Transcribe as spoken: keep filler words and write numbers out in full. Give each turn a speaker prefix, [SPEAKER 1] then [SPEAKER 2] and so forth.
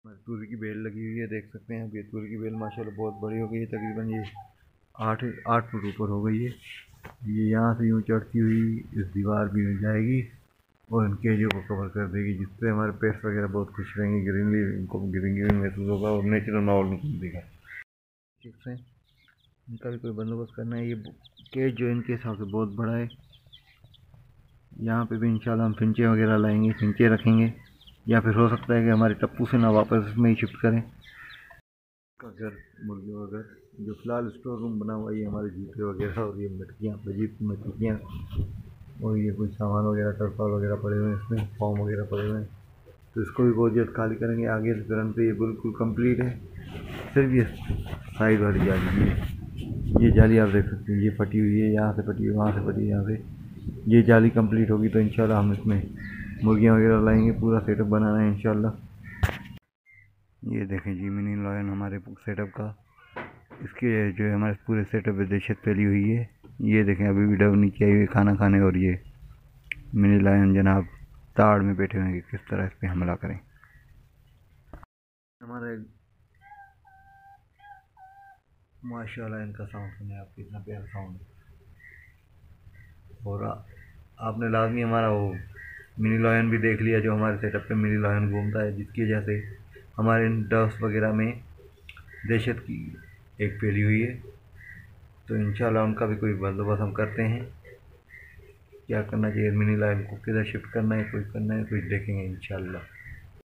[SPEAKER 1] तुर की बेल लगी हुई है, देख सकते हैं आप। ये तुर की बेल माशाल्लाह बहुत बड़ी हो गई है, तकरीबन ये आठ आठ फुट ऊपर हो गई है। ये यहाँ से यूँ चढ़ती हुई इस दीवार भी मिल जाएगी और इन केजों को कवर कर देगी, जिससे हमारे पेट्स वगैरह बहुत खुश रहेंगे, ग्रीनरी इनको ग्रीनरी महसूस होगा और नेचुरल माहौल में देगा। ठीक है, इनका भी कोई बंदोबस्त करना है। ये केज जो इनके हिसाब से बहुत बड़ा है। यहाँ पे भी इंशाल्लाह हम फिंचे वगैरह लाएंगे, फिंचे रखेंगे, या फिर हो सकता है कि हमारे टप्पू से ना वापस इसमें ही शिफ्ट करें। का घर, मुर्गियों का घर, जो फिलहाल स्टोर रूम बना हुआ है, ये हमारे जूते वगैरह और ये मटकियाँ, अजीब मटकियाँ और ये कुछ सामान वगैरह, टरपाल वगैरह पड़े हुए हैं, इसमें फॉर्म वगैरह पड़े हुए हैं, तो इसको भी बहुत जल्द खाली करेंगे। आगे से फ्रंट पे ये बिल्कुल कंप्लीट है, सिर्फ ये साइड वाली जाली है। ये जाली आप देख सकते हैं, ये फटी हुई है, यहाँ से फटी हुई, वहाँ से फटी है, यहाँ से। ये जाली कंप्लीट होगी तो इंशाल्लाह हम इसमें मुर्गियाँ वगैरह लाएंगे, पूरा सेटअप बनाना है इंशाल्लाह। ये देखें जी, मिनी लॉयन हमारे सेटअप का, इसके जो है हमारे पूरे सेटअप में दहशत फैली हुई है। ये देखें, अभी भी डब नीचे आई हुई खाना खाने, और ये मिनी लायन जनाब ताड़ में बैठे हुए हैं कि किस तरह इस पर हमला करें। हमारे माशाल्लाह इनका साउंड सुने आप, कितना प्यारा साउंड है। और आपने लाजमी हमारा वो मिनी लॉयन भी देख लिया, जो हमारे सेटअप पे मिनी लॉयन घूमता है, जिसकी वजह से हमारे इन डव्स वगैरह में दहशत की एक फैली हुई है। तो इंशाल्लाह उनका भी कोई बंदोबस्त हम करते हैं। क्या करना चाहिए, मिनी लॉयन को किधर शिफ्ट करना है, कुछ करना है, कुछ देखेंगे इंशाल्लाह।